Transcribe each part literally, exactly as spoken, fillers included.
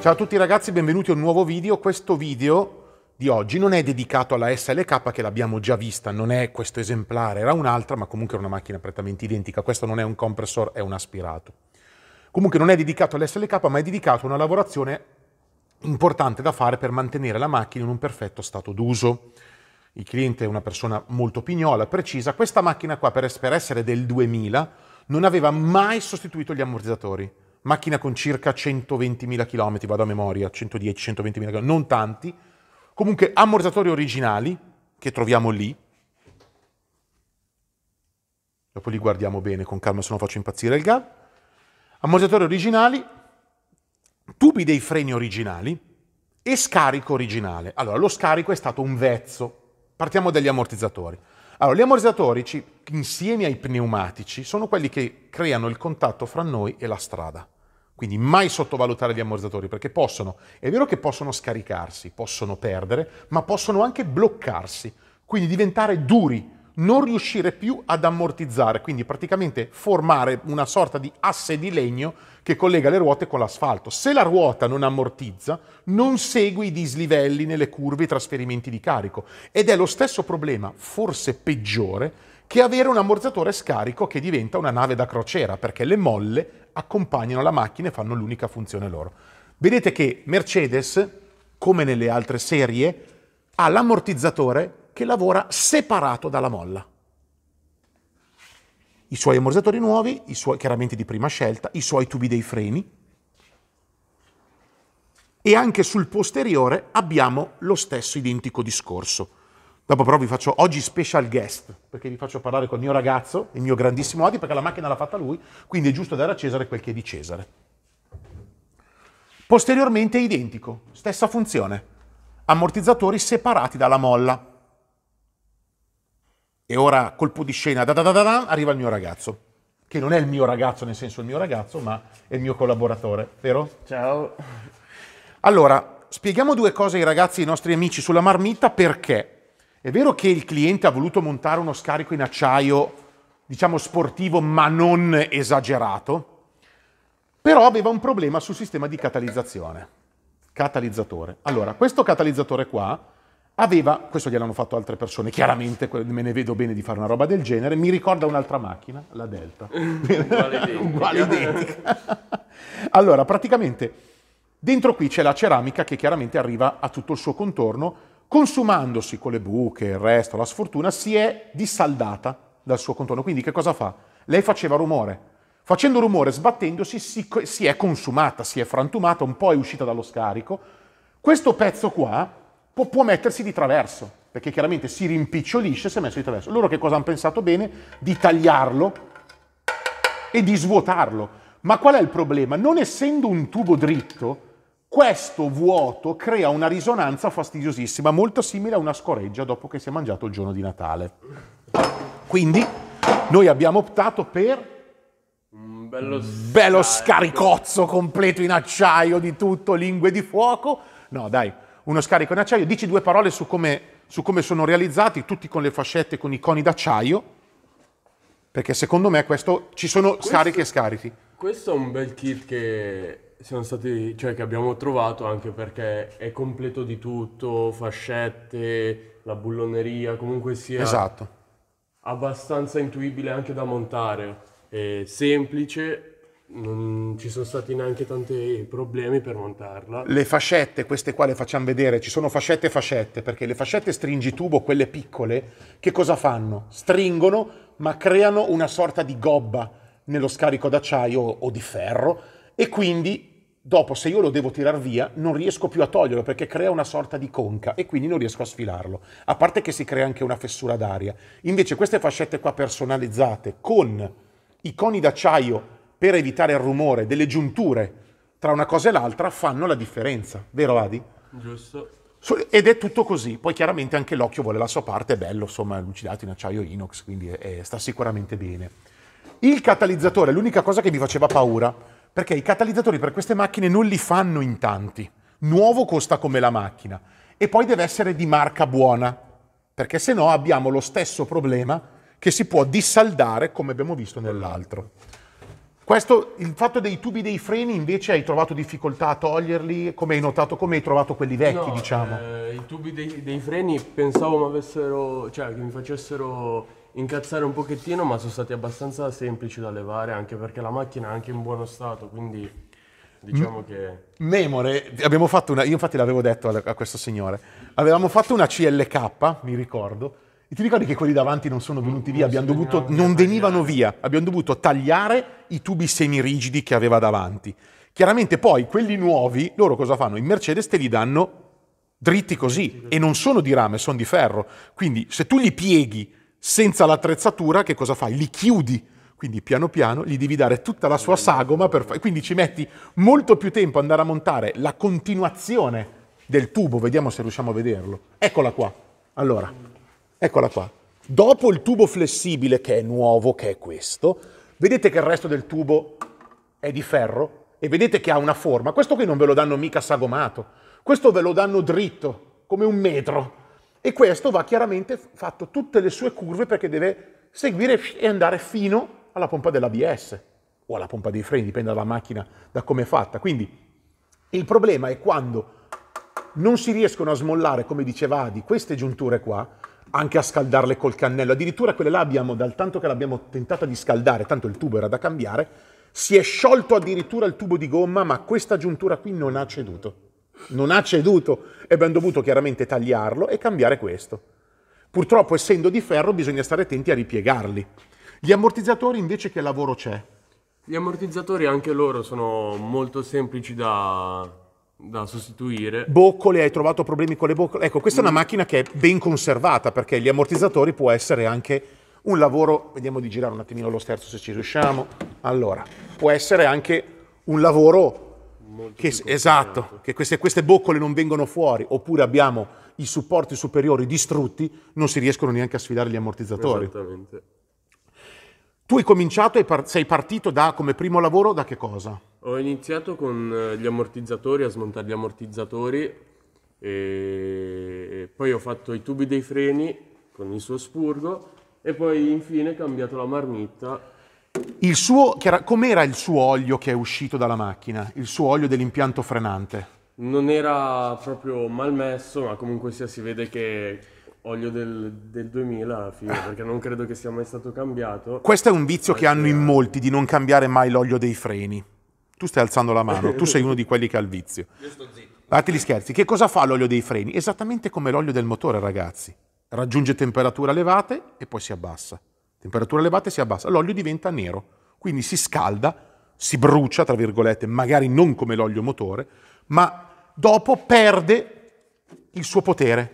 Ciao a tutti ragazzi, benvenuti a un nuovo video. Questo video di oggi non è dedicato alla S L K che l'abbiamo già vista, non è questo esemplare, era un'altra, ma comunque era una macchina prettamente identica. Questo non è un compressor, è un aspirato. Comunque non è dedicato all'S L K, ma è dedicato a una lavorazione importante da fare per mantenere la macchina in un perfetto stato d'uso. Il cliente è una persona molto pignola, precisa. Questa macchina qua, per essere del duemila, non aveva mai sostituito gli ammortizzatori. Macchina con circa centoventimila chilometri, vado a memoria, centodieci centoventimila chilometri, non tanti. Comunque ammortizzatori originali, che troviamo lì. Dopo li guardiamo bene con calma, se no faccio impazzire il G A V. Ammortizzatori originali, tubi dei freni originali e scarico originale. Allora, lo scarico è stato un vezzo. Partiamo dagli ammortizzatori. Allora, gli ammortizzatori, insieme ai pneumatici, sono quelli che creano il contatto fra noi e la strada. Quindi mai sottovalutare gli ammortizzatori, perché possono, è vero che possono scaricarsi, possono perdere, ma possono anche bloccarsi, quindi diventare duri, non riuscire più ad ammortizzare, quindi praticamente formare una sorta di asse di legno che collega le ruote con l'asfalto. Se la ruota non ammortizza, non segue i dislivelli nelle curve, i trasferimenti di carico. Ed è lo stesso problema, forse peggiore, che avere un ammortizzatore scarico che diventa una nave da crociera, perché le molle accompagnano la macchina e fanno l'unica funzione loro. Vedete che Mercedes, come nelle altre serie, ha l'ammortizzatore che lavora separato dalla molla. I suoi ammortizzatori nuovi, i suoi chiaramente di prima scelta, i suoi tubi dei freni, e anche sul posteriore abbiamo lo stesso identico discorso. Dopo però vi faccio oggi special guest, perché vi faccio parlare col mio ragazzo, il mio grandissimo Adi, perché la macchina l'ha fatta lui, quindi è giusto dare a Cesare quel che è di Cesare. Posteriormente è identico, stessa funzione, ammortizzatori separati dalla molla. E ora, colpo di scena, da da da da da, arriva il mio ragazzo, che non è il mio ragazzo nel senso il mio ragazzo, ma è il mio collaboratore, vero? Ciao. Allora, spieghiamo due cose ai ragazzi, ai nostri amici sulla marmitta, perché è vero che il cliente ha voluto montare uno scarico in acciaio, diciamo sportivo, ma non esagerato, però aveva un problema sul sistema di catalizzazione. Catalizzatore. Allora, questo catalizzatore qua aveva, questo gliel'hanno fatto altre persone, chiaramente me ne vedo bene di fare una roba del genere, mi ricorda un'altra macchina, la Delta. Uguale identica. Uguale identica. Allora, praticamente, dentro qui c'è la ceramica che chiaramente arriva a tutto il suo contorno, consumandosi con le buche, il resto, la sfortuna, si è dissaldata dal suo contorno. Quindi che cosa fa? Lei faceva rumore. Facendo rumore, sbattendosi, si, si è consumata, si è frantumata, un po' è uscita dallo scarico. Questo pezzo qua può, può mettersi di traverso, perché chiaramente si rimpicciolisce e si è messo di traverso. Loro che cosa hanno pensato bene? Di tagliarlo e di svuotarlo. Ma qual è il problema? Non essendo un tubo dritto, questo vuoto crea una risonanza fastidiosissima, molto simile a una scoreggia dopo che si è mangiato il giorno di Natale. Quindi noi abbiamo optato per un bello, bello scaricozzo completo in acciaio di tutto, lingue di fuoco. No, dai, uno scarico in acciaio. Dici due parole su come, su come sono realizzati, tutti con le fascette, con i coni d'acciaio, perché secondo me questo ci sono questo, scarichi e scarichi. Questo è un bel kit che siamo stati, cioè che abbiamo trovato, anche perché è completo di tutto, fascette, la bulloneria, comunque sia esatto. Abbastanza intuibile anche da montare, è semplice, non ci sono stati neanche tanti problemi per montarla. Le fascette, queste qua le facciamo vedere, ci sono fascette e fascette, perché le fascette stringitubo, quelle piccole, che cosa fanno? Stringono, ma creano una sorta di gobba nello scarico d'acciaio o di ferro, e quindi dopo, se io lo devo tirar via, non riesco più a toglierlo perché crea una sorta di conca e quindi non riesco a sfilarlo. A parte che si crea anche una fessura d'aria. Invece queste fascette qua personalizzate con i coni d'acciaio per evitare il rumore delle giunture tra una cosa e l'altra fanno la differenza. Vero Adi? Giusto. Ed è tutto così. Poi chiaramente anche l'occhio vuole la sua parte, è bello, insomma, è lucidato in acciaio inox, quindi è, è, sta sicuramente bene. Il catalizzatore è l'unica cosa che mi faceva paura, perché i catalizzatori per queste macchine non li fanno in tanti. Nuovo costa come la macchina e poi deve essere di marca buona, perché se no abbiamo lo stesso problema che si può dissaldare come abbiamo visto nell'altro. Questo, il fatto dei tubi dei freni invece hai trovato difficoltà a toglierli? Come hai notato, come hai trovato quelli vecchi, No, diciamo? eh, i tubi dei, dei freni pensavo mi avessero, cioè che mi facessero incazzare un pochettino, ma sono stati abbastanza semplici da levare, anche perché la macchina è anche in buono stato, quindi diciamo che... Memore, abbiamo fatto una, io infatti l'avevo detto a, a questo signore, avevamo fatto una C L K, mi ricordo, e ti ricordi che quelli davanti non sono venuti via, non abbiamo si dovuto, venivano non via venivano tagliare. via, abbiamo dovuto tagliare i tubi semirigidi che aveva davanti. Chiaramente poi quelli nuovi, loro cosa fanno? In Mercedes te li danno dritti così, e non sono di rame, sono di ferro, quindi se tu li pieghi senza l'attrezzatura, che cosa fai? Li chiudi. Quindi piano piano gli devi dare tutta la sua sagoma, per fa- quindi ci metti molto più tempo ad andare a montare la continuazione del tubo, vediamo se riusciamo a vederlo. Eccola qua, allora, eccola qua. Dopo il tubo flessibile che è nuovo, che è questo, vedete che il resto del tubo è di ferro e vedete che ha una forma. Questo qui non ve lo danno mica sagomato, questo ve lo danno dritto, come un metro. E questo va chiaramente fatto tutte le sue curve perché deve seguire e andare fino alla pompa dell'A B S o alla pompa dei freni, dipende dalla macchina, da come è fatta. Quindi il problema è quando non si riescono a smollare, come diceva Adi, queste giunture qua, anche a scaldarle col cannello. Addirittura quelle là abbiamo, dal tanto che l'abbiamo tentata di scaldare, tanto il tubo era da cambiare, si è sciolto addirittura il tubo di gomma, ma questa giuntura qui non ha ceduto. Non ha ceduto e abbiamo dovuto chiaramente tagliarlo e cambiare questo. Purtroppo, essendo di ferro, bisogna stare attenti a ripiegarli. Gli ammortizzatori invece che lavoro c'è? Gli ammortizzatori anche loro sono molto semplici da, da sostituire. Boccole, hai trovato problemi con le boccole? Ecco, questa è una macchina che è ben conservata perché gli ammortizzatori può essere anche un lavoro, vediamo di girare un attimino lo sterzo se ci riusciamo. Allora, può essere anche un lavoro che, esatto, che queste, queste boccole non vengono fuori, oppure abbiamo i supporti superiori distrutti, non si riescono neanche a sfilare gli ammortizzatori. Esattamente. Tu hai cominciato, e sei partito da, come primo lavoro, da che cosa? Ho iniziato con gli ammortizzatori, a smontare gli ammortizzatori e poi ho fatto i tubi dei freni con il suo spurgo e poi infine cambiato la marmitta. Il suo, com'era il suo olio che è uscito dalla macchina? Il suo olio dell'impianto frenante? Non era proprio malmesso, ma comunque sia si vede che olio del, del duemila alla fine, perché non credo che sia mai stato cambiato. Questo è un vizio che hanno in molti, di non cambiare mai l'olio dei freni. Tu stai alzando la mano, tu sei uno di quelli che ha il vizio. Io sto zitto. Fatti gli scherzi. Che cosa fa l'olio dei freni? Esattamente come l'olio del motore, ragazzi. Raggiunge temperature elevate e poi si abbassa. Temperature elevate e si abbassa. L'olio diventa nero, quindi si scalda, si brucia, tra virgolette, magari non come l'olio motore, ma dopo perde il suo potere.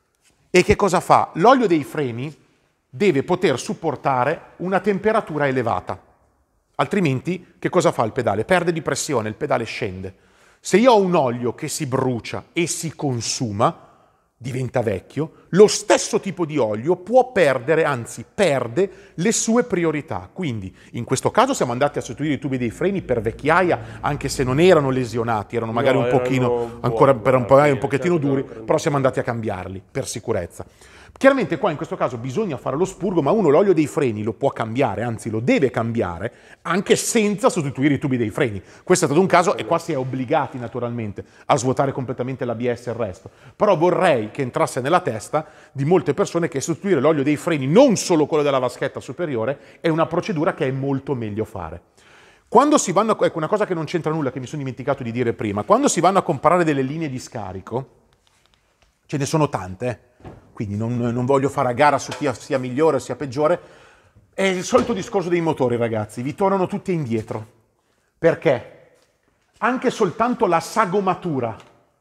E che cosa fa? L'olio dei freni deve poter supportare una temperatura elevata. Altrimenti, che cosa fa il pedale? Perde di pressione, il pedale scende. Se io ho un olio che si brucia e si consuma, diventa vecchio, lo stesso tipo di olio può perdere, anzi perde, le sue priorità. Quindi, in questo caso siamo andati a sostituire i tubi dei freni per vecchiaia, anche se non erano lesionati, erano magari No, un erano pochino, buoni, ancora per un po', alla un fine, pochettino certo, duri, per- però siamo andati a cambiarli per sicurezza. Chiaramente qua in questo caso bisogna fare lo spurgo, ma uno l'olio dei freni lo può cambiare, anzi lo deve cambiare, anche senza sostituire i tubi dei freni. Questo è stato un caso e qua si è obbligati naturalmente a svuotare completamente l'A B S e il resto. Però vorrei che entrasse nella testa di molte persone che sostituire l'olio dei freni, non solo quello della vaschetta superiore, è una procedura che è molto meglio fare. Quando si vanno a, ecco una cosa che non c'entra nulla, che mi sono dimenticato di dire prima, quando si vanno a comprare delle linee di scarico, ce ne sono tante, eh? Quindi non, non voglio fare a gara su chi sia migliore o sia peggiore, è il solito discorso dei motori, ragazzi, vi tornano tutti indietro. Perché? Anche soltanto la sagomatura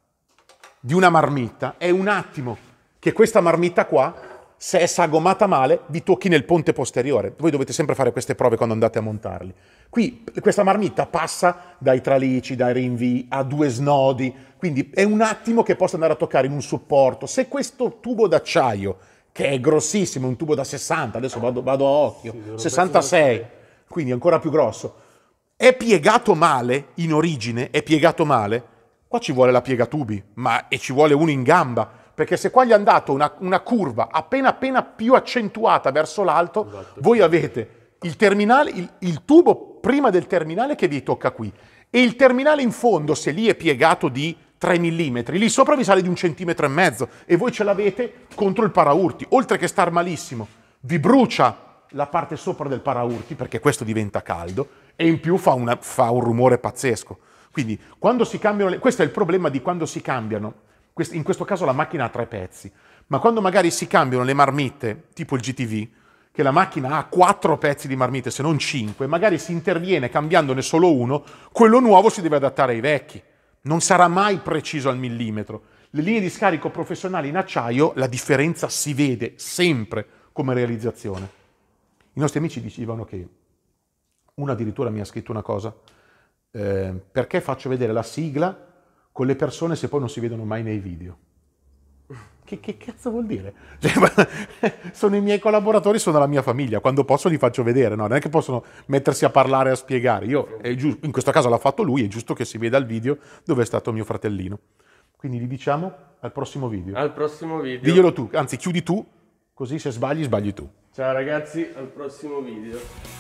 di una marmitta è un attimo che questa marmitta qua, se è sagomata male, vi tocchi nel ponte posteriore. Voi dovete sempre fare queste prove quando andate a montarli. Qui questa marmitta passa dai tralicci, dai rinvii, a due snodi, quindi è un attimo che possa andare a toccare in un supporto. Se questo tubo d'acciaio, che è grossissimo, un tubo da sessanta, adesso vado, vado a occhio, Sì, sessantasei, quindi ancora più grosso, è piegato male in origine, è piegato male, qua ci vuole la piegatubi, ma e ci vuole uno in gamba, perché se qua gli hanno dato una, una curva appena appena più accentuata verso l'alto, Esatto. voi avete il terminale, il, il tubo prima del terminale che vi tocca qui, e il terminale in fondo, se lì è piegato di tre millimetri, lì sopra vi sale di un centimetro e mezzo e voi ce l'avete contro il paraurti. Oltre che star malissimo, vi brucia la parte sopra del paraurti perché questo diventa caldo e in più fa, una, fa un rumore pazzesco. Quindi quando si cambiano, le, questo è il problema di quando si cambiano, in questo caso la macchina ha tre pezzi, ma quando magari si cambiano le marmitte, tipo il G T V, che la macchina ha quattro pezzi di marmite, se non cinque, magari si interviene cambiandone solo uno, quello nuovo si deve adattare ai vecchi. Non sarà mai preciso al millimetro. Le linee di scarico professionali in acciaio, la differenza si vede sempre come realizzazione. I nostri amici dicevano che, uno addirittura mi ha scritto una cosa, eh, perché faccio vedere la sigla con le persone se poi non si vedono mai nei video? Che, che cazzo vuol dire? Cioè, sono i miei collaboratori, sono la mia famiglia, quando posso li faccio vedere, no? Non è che possono mettersi a parlare e a spiegare. Io, è giusto, in questo caso l'ha fatto lui, è giusto che si veda il video dove è stato mio fratellino. Quindi gli diciamo al prossimo video. Al prossimo video. Diglielo tu, anzi chiudi tu, così se sbagli, sbagli tu. Ciao ragazzi, al prossimo video.